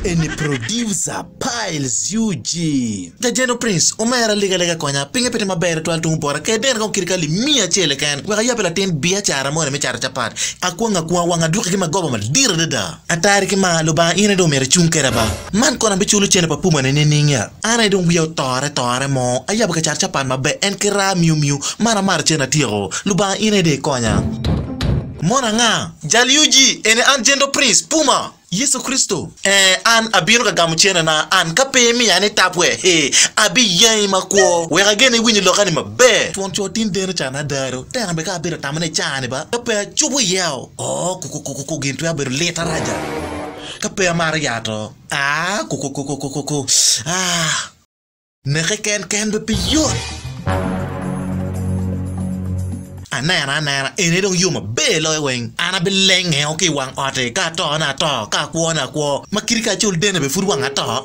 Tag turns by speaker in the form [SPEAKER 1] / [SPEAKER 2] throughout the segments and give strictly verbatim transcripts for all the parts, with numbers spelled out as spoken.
[SPEAKER 1] Any producer Piles U G. The General Prince, Omera Liga Lega Conya, Pinga Pete Mabere to Altumpora, Kaden Kirkali, Mia Chelecan, where I have a ten beer charamon and Chapat. Aquanga Kwanga Dukima government, dear the da. Atarikima, Luba, Inedo Merchunkeraba. Man Kona Bichulu Chenepa Puma and Ninga. And I don't be a tore, tore mo. I have a chapan, my be and Kera Miu Miu, Mana Marchena Tiro, Luba Inede Conya. Mona nga, Jaliuji, and Aunt General Prince, Puma. Yesu Kristo. Eh, an abino ka gamuchena na an kape mi ane tapwe. Hey, abi yai makwo. Wega gene wini lokani mabe. Tuan chotin dene chana daro. Tenga beka abiro tamane chane ba. Kape chubu yao. Oh, kuku kuku kuku gintu ya biro leta raja. Kape amariato. Ah, kuku kuku kuku kuku. Ah, neke ken ken bepi yot. Anana anana ene dong yuma be loy weng ana be lenge oki wang ote ka to na to ka kwo na kwo makiri ka chul dene be fur wang ato.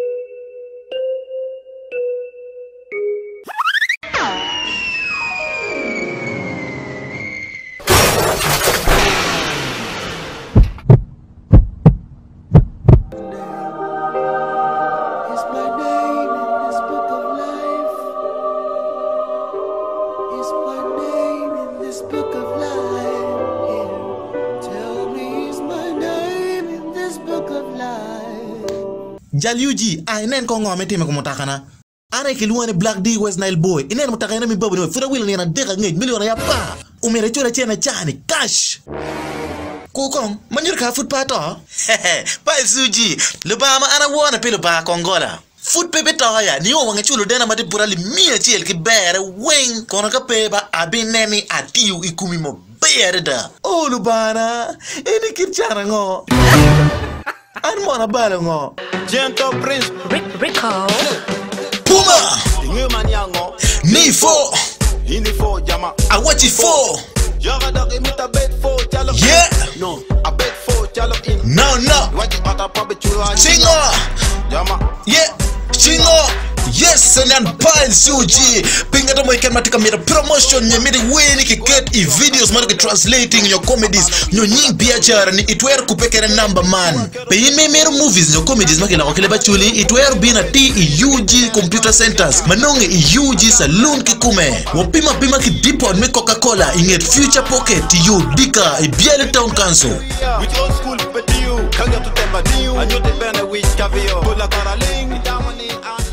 [SPEAKER 1] Jaliuji, I nen kongo meti me kumotakana. Ana kiluane Black D West Nile boy. Inen mutakana mi babu ni fura wili ni na deka ngej miliona ya pa. Umere chura chena chani cash. Kokong, manjur ka foot pato. Hehe, pa suji. Lubama ana wana pelo ba kongola. Foot pepe toya ni o wange chulo dena mati burali mia chiel ki bere weng kono ka peba abineni atiu ikumi mo bere da. Oh lubana, eni kirchana ngo. An mona bala ngo.
[SPEAKER 2] Gentle Prince
[SPEAKER 3] Rick Rico
[SPEAKER 1] Puma
[SPEAKER 2] Ingemanyango
[SPEAKER 1] Nifo
[SPEAKER 2] Inifo Jama
[SPEAKER 1] Awachi fo
[SPEAKER 2] Yaga dog imita bed for Jalo.
[SPEAKER 1] Yeah
[SPEAKER 2] No, a bed for Jalo in.
[SPEAKER 1] No, no
[SPEAKER 2] Waji ata pabe chula
[SPEAKER 1] Singo
[SPEAKER 2] Jama
[SPEAKER 1] Yeah Singo Yes, and then Piles U G. Pinga to my matika made a promotion. You made a way you get e videos man translating your comedies. No nying biachara ni it were kupeke number man. Pe me mere movies your comedies makela wakile bachuli it were been a T U G computer centers. Manonge U G saloon kikume. Wapima pima ki deep on me Coca-Cola inget future pocket you dika e biele town council.
[SPEAKER 2] With old school petit you. Kanga to temba diu. Anyo te bene with cavio. Pula karaling.